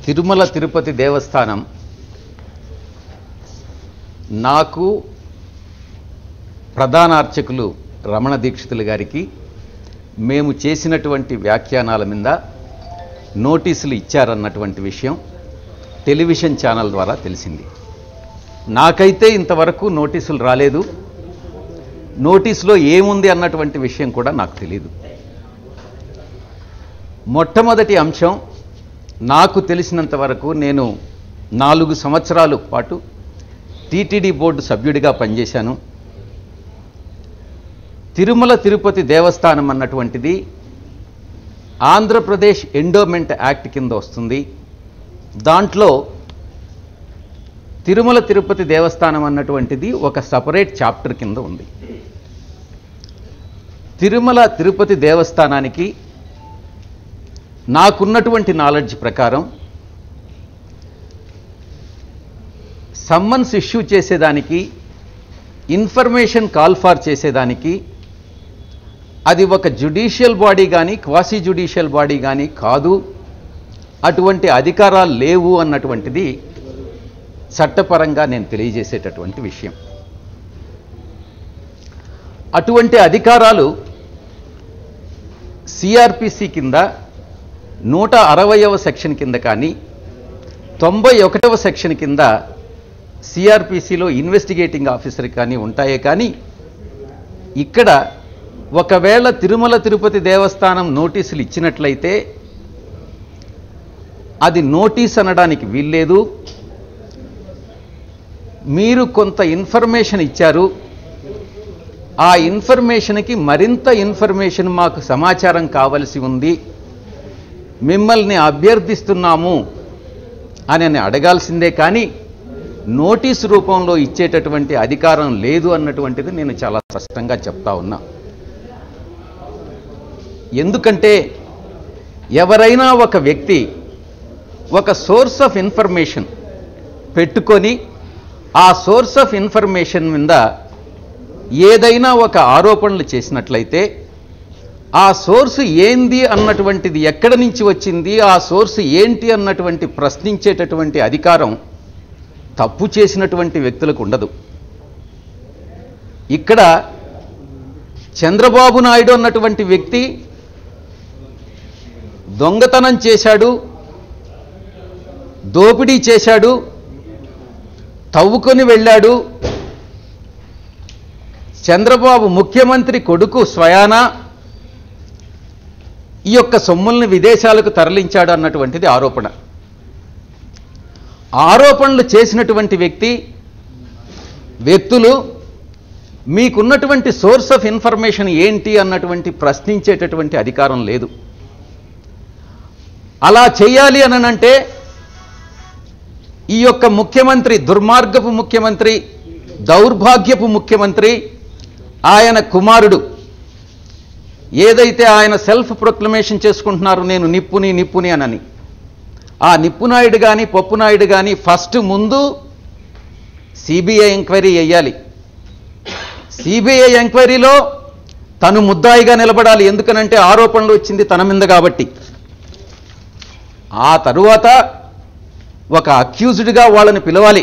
తిరుమల తిరుపతి దేవస్థానం నాకు ప్రధాన అర్చకులు రమణ దీక్షితులు గారికి మేము చేసినటువంటి వ్యాఖ్యానాల మీద నోటీసులు ఇచ్చారన్నటువంటి విషయం టెలివిజన్ ఛానల్ ద్వారా తెలిసింది. నాకైతే ఇంతవరకు నోటీసులు రాలేదు. నోటీసులో ఏముంది అన్నటువంటి విషయం కూడా నాకు తెలియదు. మొట్టమొదటి అంశం, నాకు తెలిసినంత వరకు నేను 4 సంవత్సరాల పాటు టీటీడీ బోర్డు సభ్యుడిగా పనిచేశాను. తిరుమల తిరుపతి దేవస్థానం అన్నటువంటిది ఆంధ్రప్రదేశ్ ఎండోమెంట్ యాక్ట్ కింద వస్తుంది. దాంట్లో తిరుమల తిరుపతి దేవస్థానం అన్నటువంటిది ఒక సపరేట్ చాప్టర్ కింద ఉంది. తిరుమల తిరుపతి దేవస్థానానికి నాకున్నటువంటి నాలెడ్జ్ ప్రకారం సమ్మన్స్ ఇష్యూ చేసేదానికి, ఇన్ఫర్మేషన్ కాల్ ఫార్ చేసేదానికి అది ఒక జ్యుడిషియల్ బాడీ కానీ క్వాసీ జ్యుడిషియల్ బాడీ కానీ కాదు, అటువంటి అధికారాలు లేవు అన్నటువంటిది చట్టపరంగా నేను తెలియజేసేటటువంటి విషయం. అటువంటి అధికారాలు సిఆర్పిసి కింద 160వ సెక్షన్ కింద కానీ 91వ సెక్షన్ కింద సిఆర్పిసిలో ఇన్వెస్టిగేటింగ్ ఆఫీసర్ కానీ ఉంటాయే కానీ ఇక్కడ ఒకవేళ తిరుమల తిరుపతి దేవస్థానం నోటీసులు ఇచ్చినట్లయితే అది నోటీస్ అనడానికి వీల్లేదు. మీరు కొంత ఇన్ఫర్మేషన్ ఇచ్చారు, ఆ ఇన్ఫర్మేషన్కి మరింత ఇన్ఫర్మేషన్ మాకు సమాచారం కావలసి ఉంది, మిమ్మల్ని అభ్యర్థిస్తున్నాము అని అడగాల్సిందే కానీ నోటీసు రూపంలో ఇచ్చేటటువంటి అధికారం లేదు అన్నటువంటిది నేను చాలా స్పష్టంగా చెప్తా ఉన్నా. ఎందుకంటే ఎవరైనా ఒక వ్యక్తి ఒక సోర్స్ ఆఫ్ ఇన్ఫర్మేషన్ పెట్టుకొని ఆ సోర్స్ ఆఫ్ ఇన్ఫర్మేషన్ మీద ఏదైనా ఒక ఆరోపణలు చేసినట్లయితే ఆ సోర్సు ఏంది అన్నటువంటిది, ఎక్కడి నుంచి వచ్చింది, ఆ సోర్సు ఏంటి అన్నటువంటి ప్రశ్నించేటటువంటి అధికారం తప్పు చేసినటువంటి వ్యక్తులకు ఉండదు. ఇక్కడ చంద్రబాబు నాయుడు అన్నటువంటి వ్యక్తి దొంగతనం చేశాడు, దోపిడీ చేశాడు, తవ్వుకొని వెళ్ళాడు, చంద్రబాబు ముఖ్యమంత్రి కొడుకు స్వయానా ఈ యొక్క సొమ్ముల్ని విదేశాలకు తరలించాడు అన్నటువంటిది ఆరోపణ. ఆరోపణలు చేసినటువంటి వ్యక్తులు మీకున్నటువంటి సోర్స్ ఆఫ్ ఇన్ఫర్మేషన్ ఏంటి అన్నటువంటి ప్రశ్నించేటటువంటి అధికారం లేదు. అలా చేయాలి అనంటే ఈ యొక్క ముఖ్యమంత్రి, దుర్మార్గపు ముఖ్యమంత్రి, దౌర్భాగ్యపు ముఖ్యమంత్రి, ఆయన కుమారుడు ఏదైతే ఆయన సెల్ఫ్ ప్రొక్లమేషన్ చేసుకుంటున్నారు, నేను నిప్పుని అనని, ఆ నిప్పునాయుడు కానీ పప్పునాయుడు కానీ ఫస్ట్ ముందు సిబిఐ ఎంక్వైరీ చేయాలి. సిబిఐ ఎంక్వైరీలో తను ముద్దాయిగా నిలబడాలి. ఎందుకనంటే ఆరోపణలు వచ్చింది తన మీద కాబట్టి. ఆ తరువాత ఒక అక్యూజ్డ్గా వాళ్ళని పిలవాలి,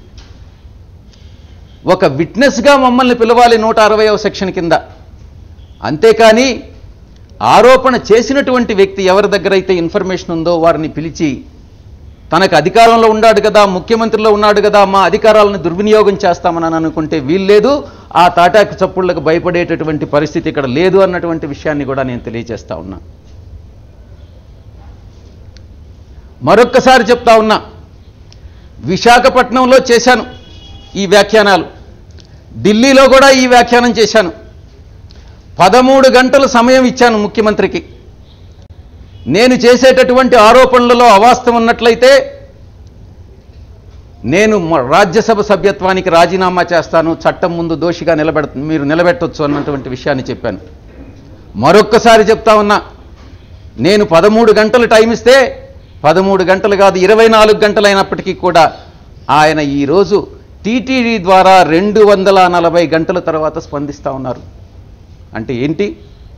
ఒక విట్నెస్గా మమ్మల్ని పిలవాలి 160వ సెక్షన్ కింద. అంతేకాని ఆరోపణ చేసినటువంటి వ్యక్తి ఎవరి దగ్గర అయితే ఇన్ఫర్మేషన్ ఉందో వారిని పిలిచి తనకు అధికారంలో ఉన్నాడు కదా, ముఖ్యమంత్రిలో ఉన్నాడు కదా, మా అధికారాలను దుర్వినియోగం చేస్తామని అనుకుంటే వీల్లేదు. ఆ తాటాకు చప్పుళ్లకు భయపడేటటువంటి పరిస్థితి ఇక్కడ లేదు అన్నటువంటి విషయాన్ని కూడా నేను తెలియజేస్తా ఉన్నా. మరొక్కసారి చెప్తా ఉన్నా, విశాఖపట్నంలో చేశాను ఈ వ్యాఖ్యానాలు, ఢిల్లీలో కూడా ఈ వ్యాఖ్యానం చేశాను. 13 గంటల సమయం ఇచ్చాను ముఖ్యమంత్రికి. నేను చేసేటటువంటి ఆరోపణలలో అవాస్తవం ఉన్నట్లయితే నేను రాజ్యసభ సభ్యత్వానికి రాజీనామా చేస్తాను, చట్టం ముందు దోషిగా మీరు నిలబెట్టొచ్చు అన్నటువంటి విషయాన్ని చెప్పాను. మరొక్కసారి చెప్తా ఉన్నా, నేను 13 గంటలు టైం ఇస్తే 13 గంటలు కాదు 24 గంటలైనప్పటికీ కూడా ఆయన ఈరోజు టీటీడీ ద్వారా 240 గంటల తర్వాత స్పందిస్తూ ఉన్నారు. అంటే ఏంటి?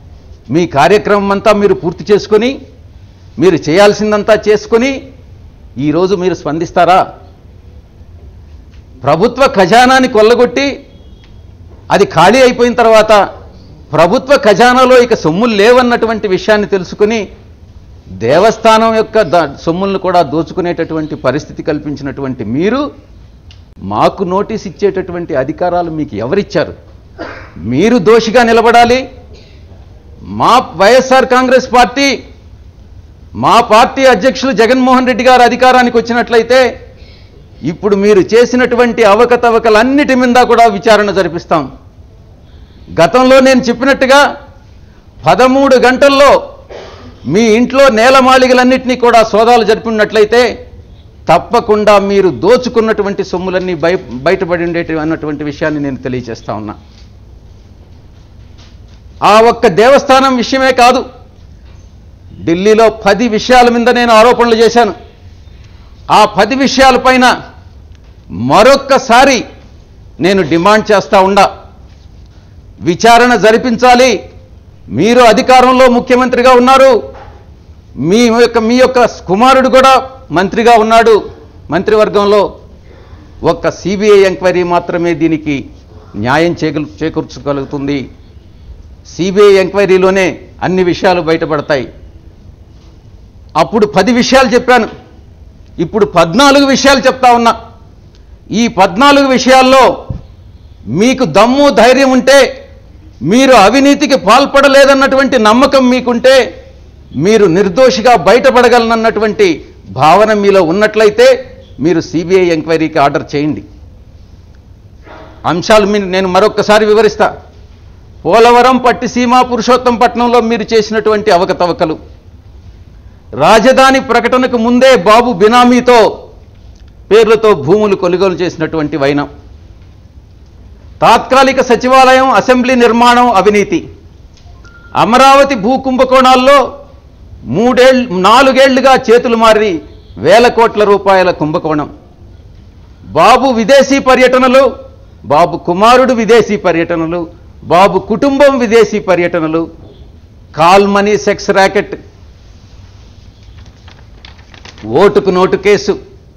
మీ కార్యక్రమం అంతా మీరు పూర్తి చేసుకొని, మీరు చేయాల్సిందంతా చేసుకొని ఈరోజు మీరు స్పందిస్తారా? ప్రభుత్వ ఖజానాని కొల్లగొట్టి అది ఖాళీ అయిపోయిన తర్వాత ప్రభుత్వ ఖజానాలో ఇక సొమ్ములు లేవన్నటువంటి విషయాన్ని తెలుసుకుని దేవస్థానం యొక్క సొమ్ములను కూడా దోచుకునేటటువంటి పరిస్థితి కల్పించినటువంటి మీరు మాకు నోటీస్ ఇచ్చేటటువంటి అధికారాలు మీకు ఎవరిచ్చారు? మీరు దోషిగా నిలబడాలి. మా వైఎస్ఆర్ కాంగ్రెస్ పార్టీ, మా పార్టీ అధ్యక్షులు జగన్మోహన్ రెడ్డి గారు అధికారానికి వచ్చినట్లయితే ఇప్పుడు మీరు చేసినటువంటి అవకతవకలన్నిటి మీద కూడా విచారణ జరిపిస్తాం. గతంలో నేను చెప్పినట్టుగా 13 గంటల్లో మీ ఇంట్లో నేలమాళిగలన్నింటినీ కూడా సోదాలు జరిపినట్లయితే తప్పకుండా మీరు దోచుకున్నటువంటి సొమ్ములన్నీ బయటపడి ఉండేటి అన్నటువంటి విషయాన్ని నేను తెలియజేస్తా ఉన్నా. ఆ ఒక్క దేవస్థానం విషయమే కాదు, ఢిల్లీలో 10 విషయాల మీద నేను ఆరోపణలు చేశాను. ఆ 10 విషయాలపైన మరొక్కసారి నేను డిమాండ్ చేస్తా ఉండా, విచారణ జరిపించాలి. మీరు అధికారంలో ముఖ్యమంత్రిగా ఉన్నారు, మీ యొక్క కుమారుడు కూడా మంత్రిగా ఉన్నాడు మంత్రివర్గంలో. ఒక్క సిబిఐ ఎంక్వైరీ మాత్రమే దీనికి న్యాయం చేకూర్చగలుగుతుంది. సిబిఐ ఎంక్వైరీలోనే అన్ని విషయాలు బయటపడతాయి. అప్పుడు 10 విషయాలు చెప్పాను, ఇప్పుడు 14 విషయాలు చెప్తా ఉన్నా. ఈ 14 విషయాల్లో మీకు దమ్ము ధైర్యం ఉంటే, మీరు అవినీతికి పాల్పడలేదన్నటువంటి నమ్మకం మీకుంటే, మీరు నిర్దోషిగా బయటపడగలనన్నటువంటి భావన మీలో ఉన్నట్లయితే మీరు సిబిఐ ఎంక్వైరీకి ఆర్డర్ చేయండి. అంశాలు నేను మరొక్కసారి వివరిస్తా. పోలవరం, పట్టిసీమ, పురుషోత్తంపట్నంలో మీరు చేసినటువంటి అవకతవకలు, రాజధాని ప్రకటనకు ముందే బాబు బినామీతో పేర్లతో భూములు కొనుగోలు చేసినటువంటి వైనం, తాత్కాలిక సచివాలయం, అసెంబ్లీ నిర్మాణం అవినీతి, అమరావతి భూ కుంభకోణాల్లో 4 ఏళ్లుగా చేతులు మారి వేల కోట్ల రూపాయల కుంభకోణం, బాబు విదేశీ పర్యటనలు, బాబు కుమారుడు విదేశీ పర్యటనలు, బాబు కుటుంబం విదేశీ పర్యటనలు, కాల్ మనీ సెక్స్ ర్యాకెట్, ఓటుకు note case,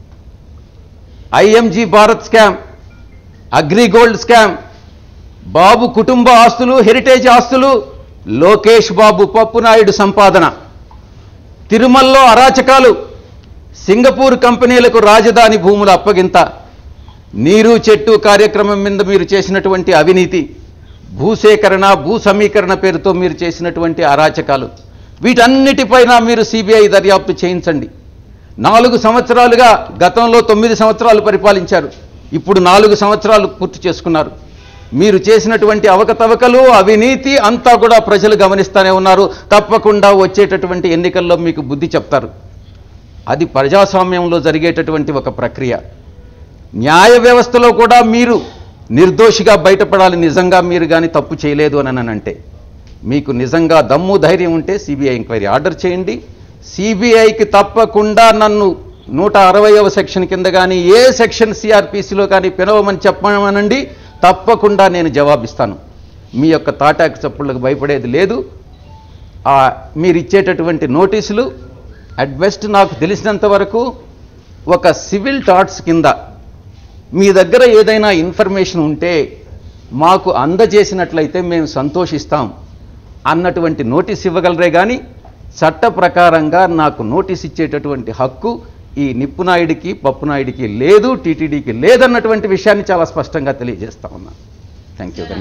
IMG Bharat scam, Agrigold scam, Babu కుటుంబ ఆస్తులు, హెరిటేజ్ ఆస్తులు, లోకేష్ బాబు పప్పునాయుడు సంపాదన, తిరుమలలో అరాచకాలు, సింగపూర్ కంపెనీలకు రాజధాని భూముల అప్పగింత, నీరు చెట్టు కార్యక్రమం మీద మీరు చేసినటువంటి అవినీతి, భూసేకరణ, భూ సమీకరణ పేరుతో మీరు చేసినటువంటి అరాచకాలు, వీటన్నిటిపైన మీరు సిబిఐ దర్యాప్తు చేయించండి. 4 సంవత్సరాలుగా, గతంలో 9 సంవత్సరాలు పరిపాలించారు, ఇప్పుడు 4 సంవత్సరాలు పూర్తి చేసుకున్నారు. మీరు చేసినటువంటి అవకతవకలు, అవినీతి అంతా కూడా ప్రజలు గమనిస్తూనే ఉన్నారు. తప్పకుండా వచ్చేటటువంటి ఎన్నికల్లో మీకు బుద్ధి చెప్తారు. అది ప్రజాస్వామ్యంలో జరిగేటటువంటి ఒక ప్రక్రియ. న్యాయ వ్యవస్థలో కూడా మీరు నిర్దోషిగా బయటపడాలి. నిజంగా మీరు కానీ తప్పు చేయలేదు అని అంటే, మీకు నిజంగా దమ్ము ధైర్యం ఉంటే సిబిఐ ఎంక్వైరీ ఆర్డర్ చేయండి. సిబిఐకి తప్పకుండా నన్ను 160వ సెక్షన్ కింద కానీ ఏ సెక్షన్ సిఆర్పిసిలో కానీ పిలవమని చెప్పమనండి, తప్పకుండా నేను జవాబిస్తాను. మీ యొక్క తాటాకు చప్పుళ్ళకు భయపడేది లేదు. మీరు ఇచ్చేటటువంటి నోటీసులు అట్ బెస్ట్ నాకు తెలిసినంత వరకు ఒక సివిల్ టార్ట్స్ కింద మీ దగ్గర ఏదైనా ఇన్ఫర్మేషన్ ఉంటే మాకు అందజేసినట్లయితే మేము సంతోషిస్తాం అన్నటువంటి నోటీస్ ఇవ్వగలరే కానీ చట్ట ప్రకారంగా నాకు నోటీస్ ఇచ్చేటటువంటి హక్కు ఈ నిప్పునాయుడికి, పప్పునాయుడికి లేదు, టీటీడీకి లేదన్నటువంటి విషయాన్ని చాలా స్పష్టంగా తెలియజేస్తా ఉన్నాను. Thank you.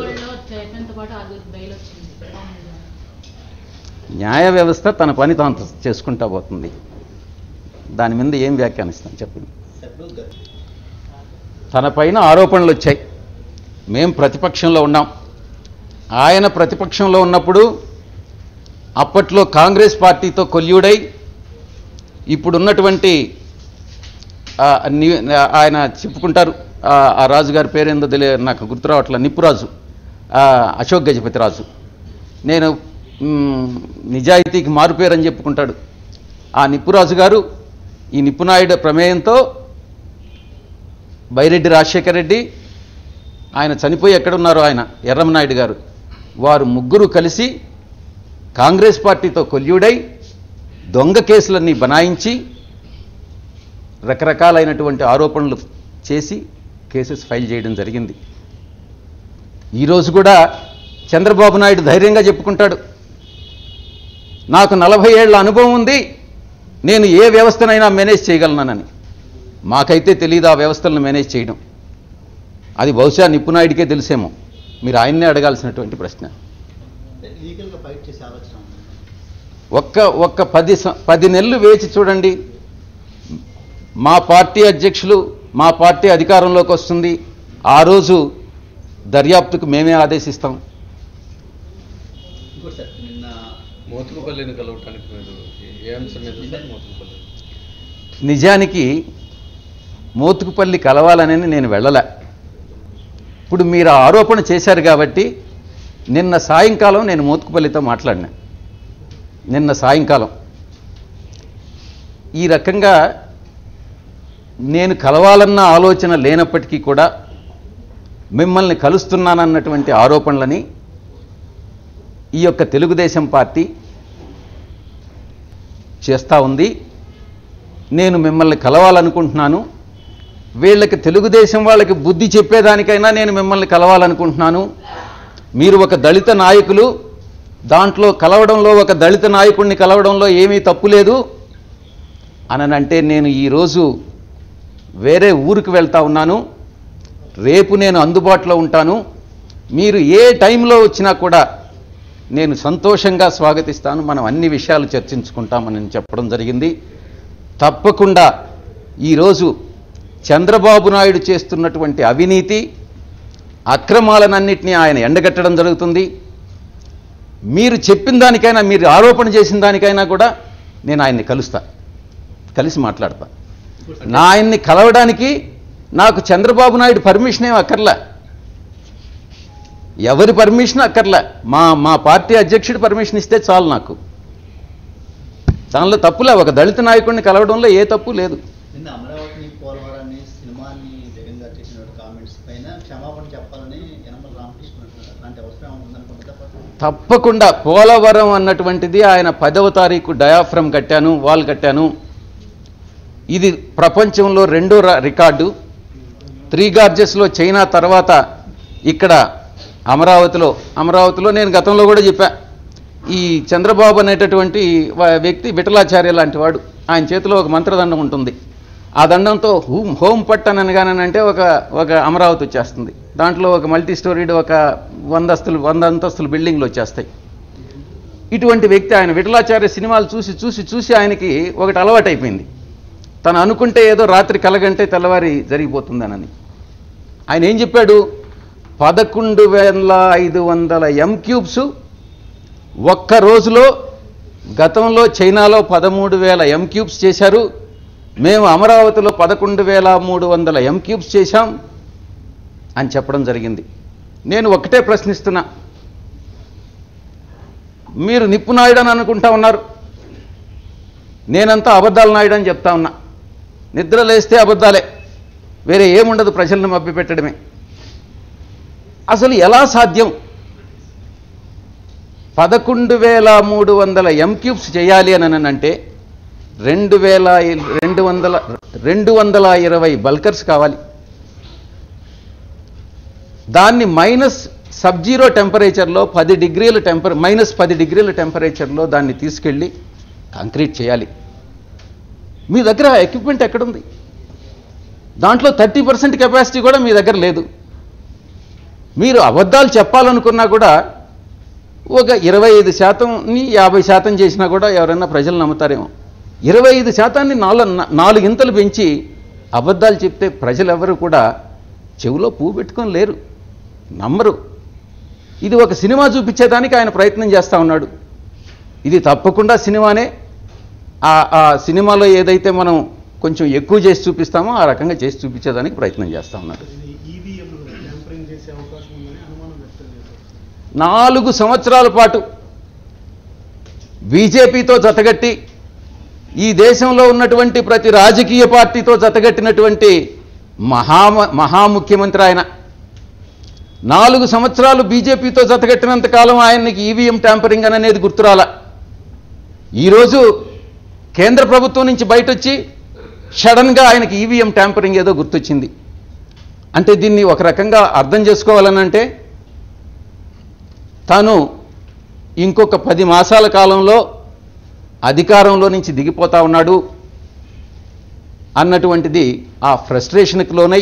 న్యాయ వ్యవస్థ తన పని తాను చేసుకుంటా పోతుంది. దాని మీద ఏం వ్యాఖ్యానిస్తాను చెప్పండి. తన పైన ఆరోపణలు వచ్చాయి. మేం ప్రతిపక్షంలో ఉన్నాం. ఆయన ప్రతిపక్షంలో ఉన్నప్పుడు అప్పట్లో కాంగ్రెస్ పార్టీతో కొల్యూడై ఇప్పుడున్నటువంటి ఆయన చెప్పుకుంటారు, ఆ రాజుగారి పేరేందో నాకు గుర్తు రావట్ల, నిప్పురాజు, అశోక్ గజపతి రాజు. నేను నిజాయితీకి మారుపేరని చెప్పుకుంటాడు. ఆ నిప్పురాజు గారు ఈ నిప్పునాయుడు ప్రమేయంతో బైరెడ్డి రాజశేఖర రెడ్డి, ఆయన చనిపోయి ఎక్కడున్నారో ఆయన ఎర్రమనాయుడు గారు, వారు ముగ్గురు కలిసి కాంగ్రెస్ పార్టీతో కొల్యూడై దొంగ కేసులన్నీ బనాయించి రకరకాలైనటువంటి ఆరోపణలు చేసి కేసెస్ ఫైల్ చేయడం జరిగింది. ఈరోజు కూడా చంద్రబాబు నాయుడు ధైర్యంగా చెప్పుకుంటాడు, నాకు 40 ఏళ్ల అనుభవం ఉంది, నేను ఏ వ్యవస్థనైనా మేనేజ్ చేయగలనని. మాకైతే తెలియదు ఆ వ్యవస్థలను మేనేజ్ చేయడం. అది బహుశా నిప్పునాయుడికే తెలిసేమో. మీరు ఆయన్నే అడగాల్సినటువంటి ప్రశ్న. ఒక్క 10 నెలలు వేచి చూడండి. మా పార్టీ అధ్యక్షులు, మా పార్టీ అధికారంలోకి వస్తుంది, ఆ రోజు దర్యాప్తుకు మేమే ఆదేశిస్తాం. నిజానికి మోతుకుపల్లి కలవాలని నేను వెళ్ళలే. ఇప్పుడు మీరు ఆరోపణ చేశారు కాబట్టి నిన్న సాయంకాలం నేను మోతుకుపల్లితో మాట్లాడినా. నిన్న సాయంకాలం ఈ రకంగా నేను కలవాలన్న ఆలోచన లేనప్పటికీ కూడా మిమ్మల్ని కలుస్తున్నానన్నటువంటి ఆరోపణలని ఈ యొక్క తెలుగుదేశం పార్టీ చేస్తూ ఉంది. నేను మిమ్మల్ని కలవాలనుకుంటున్నాను, వీళ్ళకి తెలుగుదేశం వాళ్ళకి బుద్ధి చెప్పేదానికైనా నేను మిమ్మల్ని కలవాలనుకుంటున్నాను. మీరు ఒక దళిత నాయకులు, దాంట్లో కలవడంలో ఒక దళిత నాయకుడిని కలవడంలో ఏమీ తప్పు లేదు అనంటే నేను ఈరోజు వేరే ఊరికి వెళ్తా ఉన్నాను, రేపు నేను అందుబాటులో ఉంటాను, మీరు ఏ టైంలో వచ్చినా కూడా నేను సంతోషంగా స్వాగతిస్తాను, మనం అన్ని విషయాలు చర్చించుకుంటామని చెప్పడం జరిగింది. తప్పకుండా ఈరోజు చంద్రబాబు నాయుడు చేస్తున్నటువంటి అవినీతి అక్రమాలన్నింటినీ ఆయన ఎండగట్టడం జరుగుతుంది. మీరు చెప్పిన దానికైనా, మీరు ఆరోపణ చేసిన దానికైనా కూడా నేను ఆయన్ని కలుస్తా, కలిసి మాట్లాడతా. ఆయన్ని కలవడానికి నాకు చంద్రబాబు నాయుడు పర్మిషన్ ఏం అక్కర్లే, ఎవరి పర్మిషన్ అక్కర్లే, మా పార్టీ అధ్యక్షుడి పర్మిషన్ ఇస్తే చాలు. నాకు దానిలో తప్పులే, ఒక దళిత నాయకుడిని కలవడంలో ఏ తప్పు లేదు. తప్పకుండా పోలవరం అన్నటువంటిది ఆయన 10వ తారీఖు డయాఫ్రమ్ కట్టాను, వాల్ కట్టాను. ఇది ప్రపంచంలో రెండో రికార్డు. 3 గార్జెస్లో చైనా తర్వాత ఇక్కడ అమరావతిలో నేను గతంలో కూడా చెప్పా, ఈ చంద్రబాబు అనేటటువంటి వ్యక్తి విఠలాచార్య లాంటి వాడు, ఆయన చేతిలో ఒక మంత్రదండం ఉంటుంది. ఆ దండంతో హోమ్ పట్టన్ అనగానంటే ఒక అమరావతి వచ్చేస్తుంది. దాంట్లో ఒక మల్టీ స్టోరీడ్ ఒక 100 అంతస్తుల బిల్డింగ్లు వచ్చేస్తాయి. ఇటువంటి వ్యక్తి ఆయన విఠలాచార్య సినిమాలు చూసి ఆయనకి ఒకటి అలవాటైపోయింది. తను అనుకుంటే ఏదో రాత్రి కలగంటే తెల్లవారి జరిగిపోతుందనని. ఆయన ఏం చెప్పాడు, 11,500 M³ ఒక్క రోజులో, గతంలో చైనాలో 13,000 M³ చేశారు, మేము అమరావతిలో 11,300 M³ చేశాం అని చెప్పడం జరిగింది. నేను ఒకటే ప్రశ్నిస్తున్నా, మీరు నిప్పు నాయుడు అని అనుకుంటా ఉన్నారు, నేనంతా అబద్ధాల నాయుడు అని చెప్తా ఉన్నా. నిద్ర లేస్తే అబద్ధాలే, వేరే ఏముండదు, ప్రజలను మభ్యపెట్టడమే. అసలు ఎలా సాధ్యం? 11,300 M³ చేయాలి అని అంటే 220 బల్కర్స్ కావాలి. దాన్ని -10 టెంపరేచర్లో -10 డిగ్రీల టెంపరేచర్లో దాన్ని తీసుకెళ్ళి కాంక్రీట్ చేయాలి. మీ దగ్గర ఎక్విప్మెంట్ ఎక్కడుంది? దాంట్లో 30% కెపాసిటీ కూడా మీ దగ్గర లేదు. మీరు అబద్ధాలు చెప్పాలనుకున్నా కూడా ఒక 25%ని 50% చేసినా కూడా ఎవరైనా ప్రజలు నమ్ముతారేమో. 25%ని 4 ఇంతలు పెంచి అబద్ధాలు చెప్తే ప్రజలెవరు కూడా చెవిలో పువ్వు పెట్టుకొని లేరు, నమ్మరు. ఇది ఒక సినిమా చూపించేదానికి ఆయన ప్రయత్నం చేస్తూ ఉన్నాడు. ఇది తప్పకుండా సినిమానే. ఆ సినిమాలో ఏదైతే మనం కొంచెం ఎక్కువ చేసి చూపిస్తామో ఆ రకంగా చేసి చూపించేదానికి ప్రయత్నం చేస్తూ ఉన్నాడు. 4 సంవత్సరాల పాటు బీజేపీతో జతగట్టి, ఈ దేశంలో ఉన్నటువంటి ప్రతి రాజకీయ పార్టీతో జతగట్టినటువంటి మహాముఖ్యమంత్రి ఆయన. 4 సంవత్సరాలు బీజేపీతో జతగట్టినంత కాలం ఆయనకి ఈవీఎం ట్యాంపరింగ్ అనేది గుర్తురాల. ఈరోజు కేంద్ర ప్రభుత్వం నుంచి బయటొచ్చి సడన్గా ఆయనకి ఈవీఎం ట్యాంపరింగ్ ఏదో గుర్తొచ్చింది. అంటే దీన్ని ఒక రకంగా అర్థం చేసుకోవాలనంటే తాను ఇంకొక 10 మాసాల కాలంలో అధికారంలో నుంచి దిగిపోతా ఉన్నాడు అన్నటువంటిది ఆ ఫ్రస్ట్రేషన్కి లోనై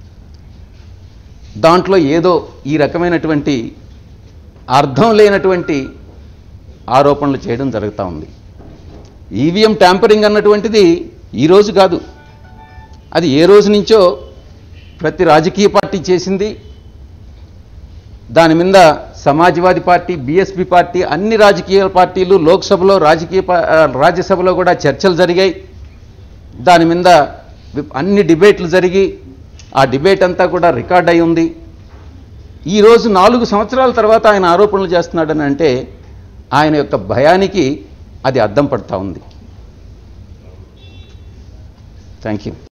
దాంట్లో ఏదో ఈ రకమైనటువంటి అర్థం లేనటువంటి ఆరోపణలు చేయడం జరుగుతూ ఉంది. ఈవీఎం ట్యాంపరింగ్ అన్నటువంటిది ఈరోజు కాదు, అది ఏ రోజు నుంచో ప్రతి రాజకీయ పార్టీ చేసింది. దాని మీద సమాజ్వాదీ పార్టీ, బీఎస్పీ పార్టీ, అన్ని రాజకీయ పార్టీలు లోక్సభలో రాజ్యసభలో కూడా చర్చలు జరిగాయి. దాని మీద అన్ని డిబేట్లు జరిగి ఆ డిబేట్ అంతా కూడా రికార్డ్ అయి ఉంది. ఈరోజు 4 సంవత్సరాల తర్వాత ఆయన ఆరోపణలు చేస్తున్నాడని అంటే ఆయన యొక్క భయానికి అది అద్దం పడతా ఉంది. Thank you.